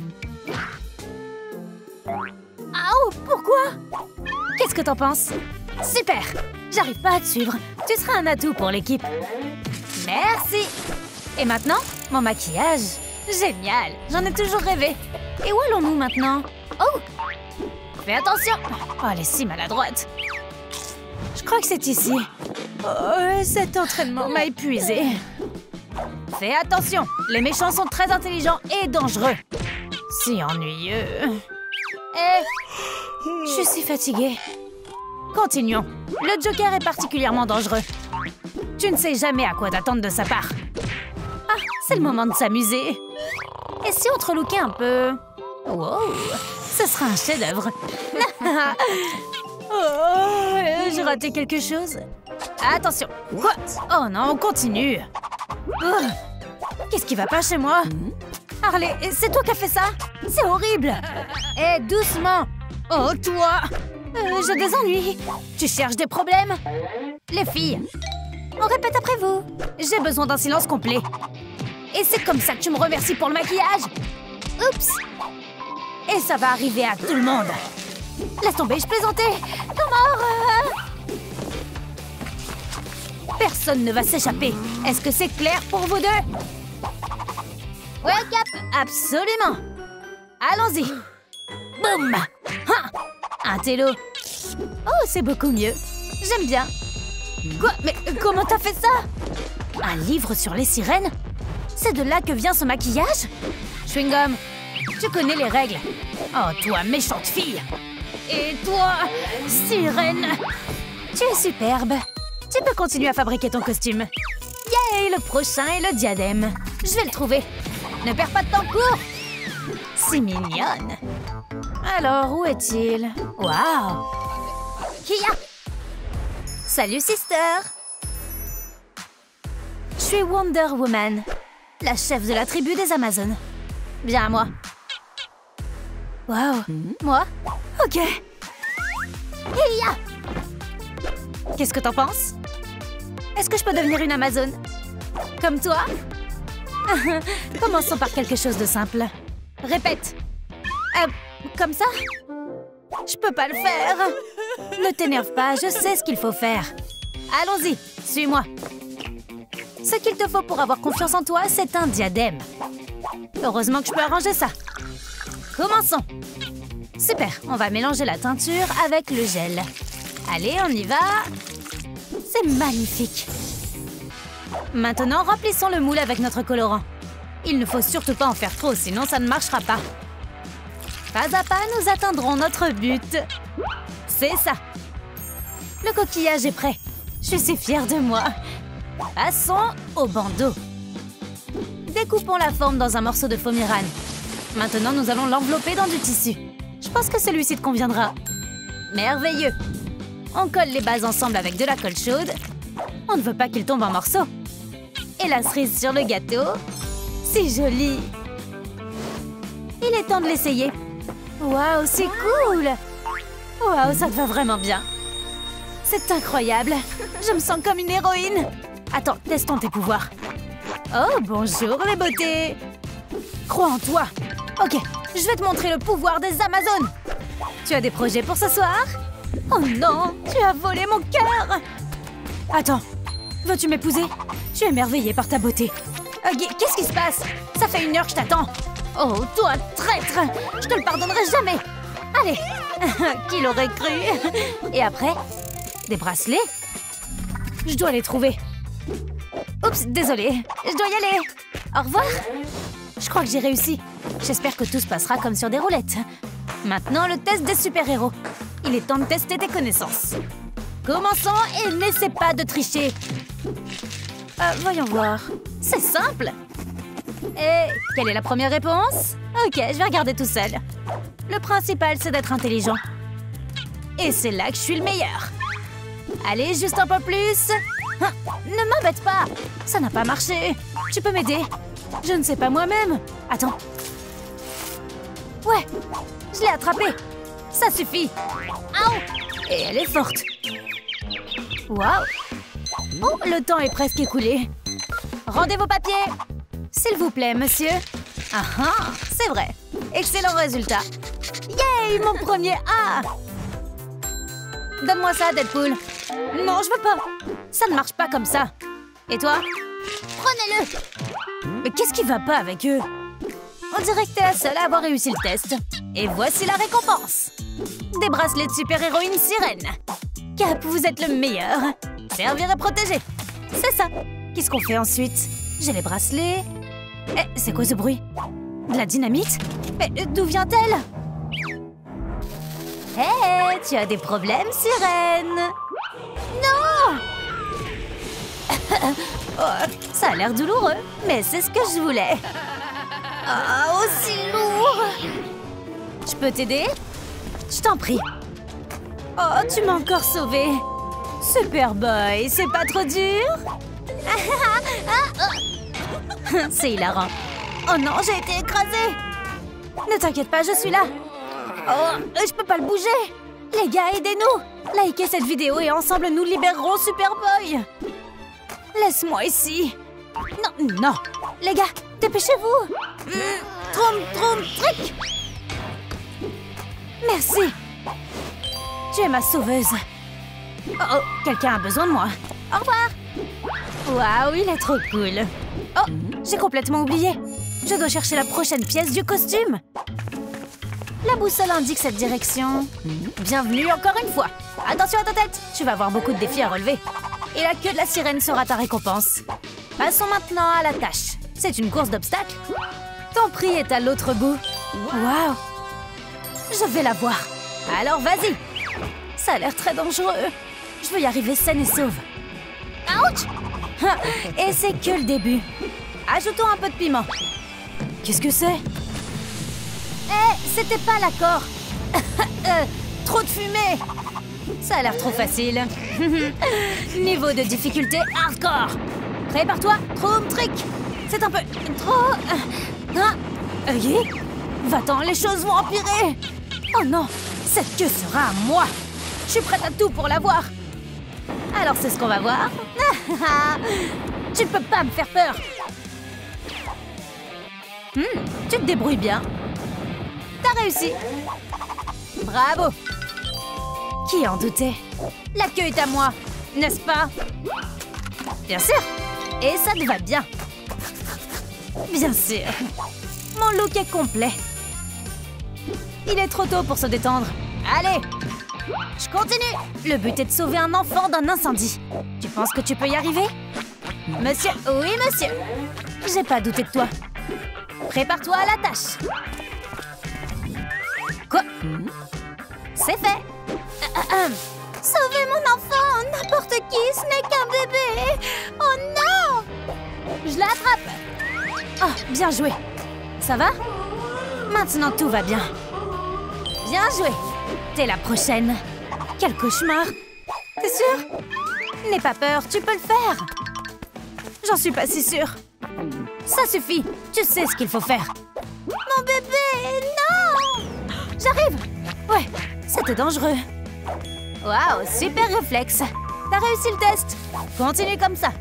Aouh, pourquoi? Qu'est-ce que t'en penses? Super! J'arrive pas à te suivre. Tu seras un atout pour l'équipe. Merci! Et maintenant, mon maquillage. Génial! J'en ai toujours rêvé. Et où allons-nous maintenant? Oh! Fais attention! Oh, elle est si maladroite. Je crois que c'est ici. Oh, cet entraînement m'a épuisée. Fais attention! Les méchants sont très intelligents et dangereux. Si ennuyeux. Je suis si fatiguée. Continuons. Le Joker est particulièrement dangereux. Tu ne sais jamais à quoi t'attendre de sa part. Ah, c'est le moment de s'amuser. Et si on te relookait un peu? Wow, ce sera un chef-d'œuvre. Oh, j'ai raté quelque chose. Attention. Quoi? Oh non, on continue. Oh, qu'est-ce qui va pas chez moi? Harley, c'est toi qui as fait ça? C'est horrible. Eh, doucement. Oh, toi. J'ai des ennuis. Tu cherches des problèmes? Les filles, on répète après vous. J'ai besoin d'un silence complet. Et c'est comme ça que tu me remercies pour le maquillage? Oups. Et ça va arriver à tout le monde. Laisse tomber, je plaisantais. Comment? Personne ne va s'échapper. Est-ce que c'est clair pour vous deux? Wake up! Absolument. Allons-y. Boum! Un télo. Oh, c'est beaucoup mieux. J'aime bien. Quoi? Mais comment t'as fait ça? Un livre sur les sirènes? C'est de là que vient ce maquillage? Chewing-gum, tu connais les règles. Oh, toi, méchante fille. Et toi, sirène. Tu es superbe. Tu peux continuer à fabriquer ton costume. Yay, le prochain est le diadème. Je vais le trouver. Ne perds pas de temps, cours. Si mignonne. Alors, où est-il? Waouh! Kia! Salut, sister! Je suis Wonder Woman, la chef de la tribu des Amazones. Viens à moi. Waouh! Moi? Ok. Kia! Qu'est-ce que t'en penses? Est-ce que je peux devenir une Amazone? Comme toi? Commençons par quelque chose de simple. Répète. Comme ça? Je peux pas le faire. Ne t'énerve pas, je sais ce qu'il faut faire. Allons-y, suis-moi. Ce qu'il te faut pour avoir confiance en toi, c'est un diadème. Heureusement que je peux arranger ça. Commençons. Super, on va mélanger la teinture avec le gel. Allez, on y va. C'est magnifique. Maintenant, remplissons le moule avec notre colorant. Il ne faut surtout pas en faire trop, sinon ça ne marchera pas. Pas à pas, nous atteindrons notre but. C'est ça. Le coquillage est prêt. Je suis si fière de moi. Passons au bandeau. Découpons la forme dans un morceau de faux-mirane. Maintenant, nous allons l'envelopper dans du tissu. Je pense que celui-ci te conviendra. Merveilleux. On colle les bases ensemble avec de la colle chaude. On ne veut pas qu'il tombe en morceaux. Et la cerise sur le gâteau. C'est joli. Il est temps de l'essayer. Waouh, c'est cool! Waouh, ça te va vraiment bien. C'est incroyable. Je me sens comme une héroïne. Attends, testons tes pouvoirs. Oh, bonjour les beautés. Crois en toi. Ok, Je vais te montrer le pouvoir des Amazones. Tu as des projets pour ce soir? Oh non, tu as volé mon cœur. Attends, veux-tu m'épouser? Je suis émerveillée par ta beauté. Qu'est-ce qui se passe? Ça fait 1 heure que je t'attends. Oh, toi, traître! Je te le pardonnerai jamais. Allez, qui l'aurait cru? Et après, des bracelets? Je dois les trouver. Oups, désolée, je dois y aller. Au revoir. Je crois que j'ai réussi. J'espère que tout se passera comme sur des roulettes. Maintenant, le test des super-héros. Il est temps de tester tes connaissances. Commençons et n'essaie pas de tricher. Voyons voir. C'est simple. Et quelle est la première réponse? Ok, je vais regarder tout seul. Le principal, c'est d'être intelligent. Et c'est là que je suis le meilleur. Allez, juste un peu plus. Ne m'embête pas. Ça n'a pas marché. Tu peux m'aider? Je ne sais pas moi-même. Attends. Ouais, je l'ai attrapée. Ça suffit. Aouh! Et elle est forte. Waouh! Oh, le temps est presque écoulé. Rendez vos papiers. S'il vous plaît, monsieur. Ah ah, c'est vrai. Excellent résultat. Yay, mon premier A! Donne-moi ça, Deadpool. Non, je veux pas. Ça ne marche pas comme ça. Et toi? Prenez-le. Mais qu'est-ce qui va pas avec eux? On dirait que t'es la seule à avoir réussi le test. Et voici la récompense. Des bracelets de super-héroïne sirène. Cap, vous êtes le meilleur. Servir et protéger. C'est ça. Qu'est-ce qu'on fait ensuite? J'ai les bracelets. Eh, c'est quoi ce bruit? De la dynamite? Mais d'où vient-elle? Hé, tu as des problèmes, sirène? Non! Oh, ça a l'air douloureux, mais c'est ce que je voulais. Ah, aussi lourd! Je peux t'aider? Je t'en prie. Oh, tu m'as encore sauvée. Superboy, c'est pas trop dur? C'est hilarant. Oh non, j'ai été écrasée. Ne t'inquiète pas, je suis là. Oh, je peux pas le bouger. Les gars, aidez-nous. Likez cette vidéo et ensemble nous libérerons Superboy. Laisse-moi ici. Non, non. Les gars, dépêchez-vous. Trick. Merci. Tu es ma sauveuse. Oh, quelqu'un a besoin de moi. Au revoir. Waouh, il est trop cool. Oh, j'ai complètement oublié. Je dois chercher la prochaine pièce du costume. La boussole indique cette direction. Bienvenue encore une fois. Attention à ta tête, tu vas avoir beaucoup de défis à relever. Et la queue de la sirène sera ta récompense. Passons maintenant à la tâche. C'est une course d'obstacles. Ton prix est à l'autre bout. Waouh! Je vais la voir. Alors vas-y. Ça a l'air très dangereux. Je veux y arriver saine et sauve. Ouch! Et c'est que le début. Ajoutons un peu de piment. Qu'est-ce que c'est? C'était pas l'accord. Trop de fumée. Ça a l'air trop facile. Niveau de difficulté hardcore. Prépare-toi, Trick. C'est un peu trop... Va-t'en, les choses vont empirer. Oh non, cette queue sera à moi. Je suis prête à tout pour la voir. Alors c'est ce qu'on va voir. Tu ne peux pas me faire peur. Tu te débrouilles bien. T'as réussi. Bravo. Qui en doutait? La queue est à moi, n'est-ce pas? Bien sûr. Et ça te va bien. Bien sûr. Mon look est complet. Il est trop tôt pour se détendre. Allez. Je continue. Le but est de sauver un enfant d'un incendie. Tu penses que tu peux y arriver? Monsieur. Oui, monsieur. J'ai pas douté de toi. Prépare-toi à la tâche. Quoi? C'est fait. Sauvez mon enfant. N'importe qui, ce n'est qu'un bébé. Oh non. Je l'attrape. Oh, bien joué. Ça va? Maintenant, tout va bien. Bien joué. T'es la prochaine. Quel cauchemar. T'es sûre? N'aie pas peur, tu peux le faire. J'en suis pas si sûre. Ça suffit. Tu sais ce qu'il faut faire. Mon bébé, non! J'arrive. Ouais, c'était dangereux. Waouh, super réflexe. T'as réussi le test. Continue comme ça.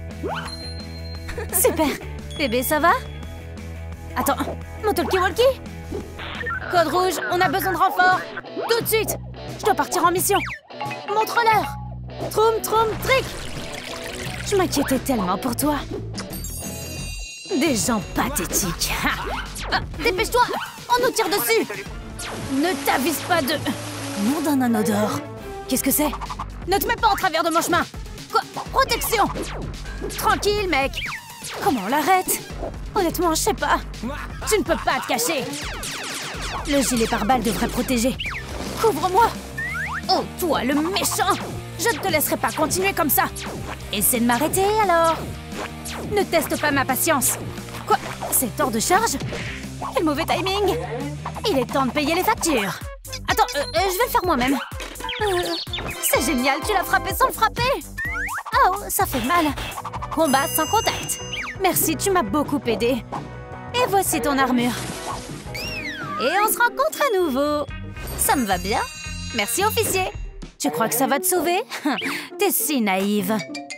Super. Bébé, ça va? Attends, mon talkie-walkie? Code rouge, on a besoin de renfort. Tout de suite. Je dois partir en mission. Montre-leur. Troum, troum, trick. Je m'inquiétais tellement pour toi. Des gens pathétiques. Dépêche-toi, on nous tire dessus. Ne t'avise pas de... Nom d'un anneau d'or. Qu'est-ce que c'est? Ne te mets pas en travers de mon chemin. Quoi? Protection. Tranquille, mec. Comment on l'arrête? Honnêtement, je sais pas. Tu ne peux pas te cacher. Le gilet pare-balles devrait protéger. Couvre-moi. Oh, toi, le méchant. Je ne te laisserai pas continuer comme ça. Essaie de m'arrêter, alors. Ne teste pas ma patience. Quoi? C'est hors de charge? Quel mauvais timing. Il est temps de payer les factures. Attends, je vais le faire moi-même. C'est génial, tu l'as frappé sans le frapper. Oh, ça fait mal. Combat sans contact. Merci, tu m'as beaucoup aidé. Et voici ton armure. Et on se rencontre à nouveau. Ça me va bien. Merci, officier. Tu crois que ça va te sauver? T'es si naïve.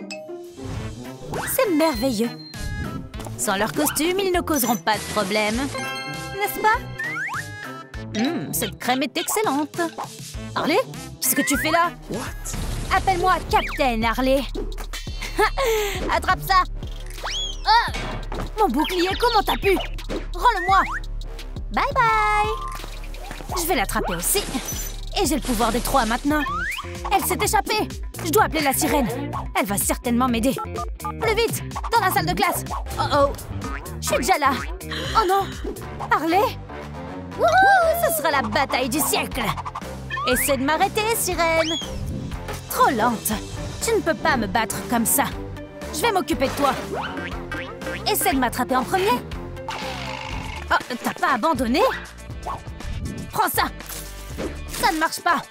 C'est merveilleux. Sans leur costume, ils ne causeront pas de problème. N'est-ce pas? Cette crème est excellente. Harley? Qu'est-ce que tu fais là? Appelle-moi Captain Harley. Attrape ça. Oh, mon bouclier, comment t'as pu? Rends-le-moi. Bye bye. Je vais l'attraper aussi. Et j'ai le pouvoir des trois maintenant. Elle s'est échappée. Je dois appeler la sirène. Elle va certainement m'aider. Plus vite, dans la salle de classe. Oh oh. Je suis déjà là. Oh non. Harley? Wouhou, ce sera la bataille du siècle. Essaie de m'arrêter, sirène. Trop lente. Tu ne peux pas me battre comme ça. Je vais m'occuper de toi. Essaie de m'attraper en premier. Oh, t'as pas abandonné? Prends ça. Ça ne marche pas.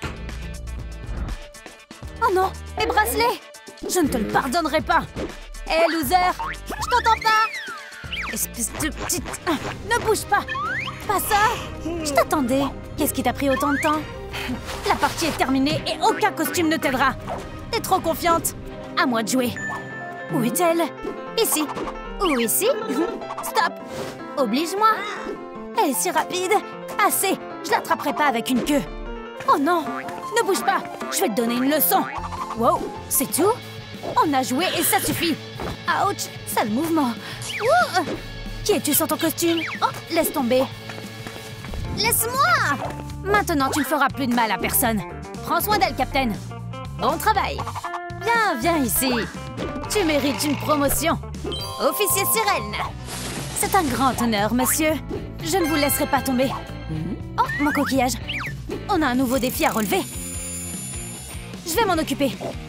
Oh non, mes bracelets. Je ne te le pardonnerai pas. Hé, loser. Je t'entends pas. Espèce de petite... Ne bouge pas. Pas ça. Je t'attendais. Qu'est-ce qui t'a pris autant de temps? La partie est terminée et aucun costume ne t'aidera. T'es trop confiante. À moi de jouer. Où est-elle? Ici. Ou ici? Stop. Oblige-moi. Elle est si rapide. Assez. Je l'attraperai pas avec une queue. Oh non. Ne bouge pas. Je vais te donner une leçon. Wow. C'est tout? On a joué et ça suffit. Ouch. Sale mouvement. Ouh. Qui es-tu sans ton costume? Oh, laisse tomber. Laisse-moi! Maintenant, tu ne feras plus de mal à personne. Prends soin d'elle, Captain. Bon travail. Viens ici. Tu mérites une promotion. Officier sirène. C'est un grand honneur, monsieur. Je ne vous laisserai pas tomber. Oh, mon coquillage. On a un nouveau défi à relever. Je vais m'en occuper.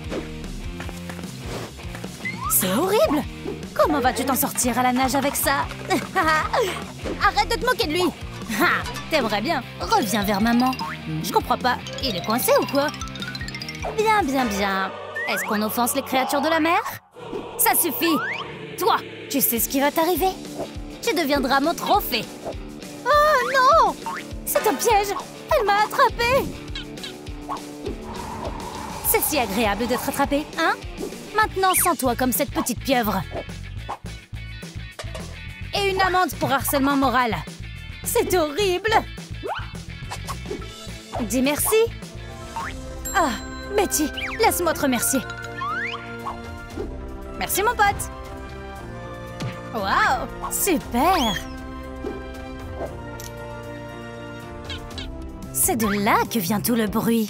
C'est horrible. Comment vas-tu t'en sortir à la nage avec ça? Arrête de te moquer de lui. T'aimerais bien. Reviens vers maman. Je comprends pas. Il est coincé ou quoi? Bien. Est-ce qu'on offense les créatures de la mer? Ça suffit. Toi, tu sais ce qui va t'arriver. Tu deviendras mon trophée. Oh non! C'est un piège. Elle m'a attrapée. C'est si agréable d'être attrapée, hein? Maintenant, sens-toi comme cette petite pieuvre. Et une amende pour harcèlement moral. C'est horrible. Dis merci. Ah, Betty, laisse-moi te remercier. Merci, mon pote. Waouh, super. C'est de là que vient tout le bruit.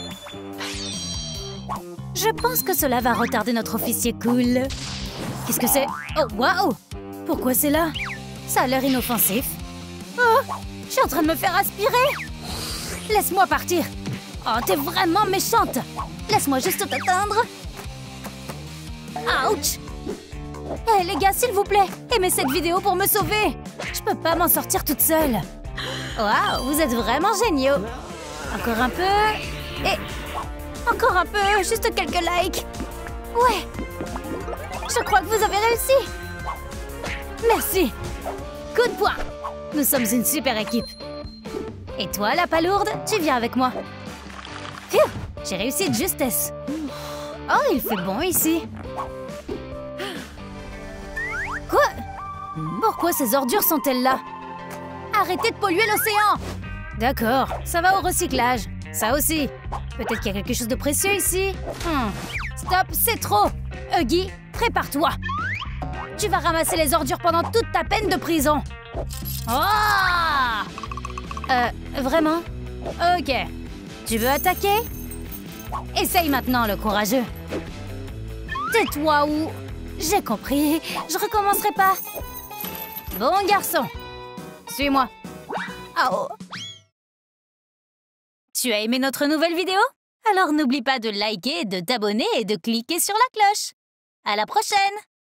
Je pense que cela va retarder notre officier cool. Qu'est-ce que c'est? Oh, waouh! Pourquoi c'est là? Ça a l'air inoffensif. Oh, je suis en train de me faire aspirer. Laisse-moi partir. Oh, t'es vraiment méchante. Laisse-moi juste t'atteindre. Ouch! Hé, les gars, s'il vous plaît, aimez cette vidéo pour me sauver. Je peux pas m'en sortir toute seule. Waouh, vous êtes vraiment géniaux. Encore un peu. Et... encore un peu, juste quelques likes. Ouais. Je crois que vous avez réussi. Merci. Coup de poing. Nous sommes une super équipe. Et toi, la palourde, tu viens avec moi. Phew, j'ai réussi de justesse. Oh, il fait bon ici. Quoi? Pourquoi ces ordures sont-elles là? Arrêtez de polluer l'océan. D'accord, ça va au recyclage. Ça aussi. Peut-être qu'il y a quelque chose de précieux ici. Stop, c'est trop. Huggy, prépare-toi. Tu vas ramasser les ordures pendant toute ta peine de prison. Oh! Vraiment? Ok. Tu veux attaquer? Essaye maintenant, le courageux. Tais-toi ou... J'ai compris, je recommencerai pas. Bon garçon. Suis-moi. Oh. Tu as aimé notre nouvelle vidéo? Alors n'oublie pas de liker, de t'abonner et de cliquer sur la cloche. À la prochaine!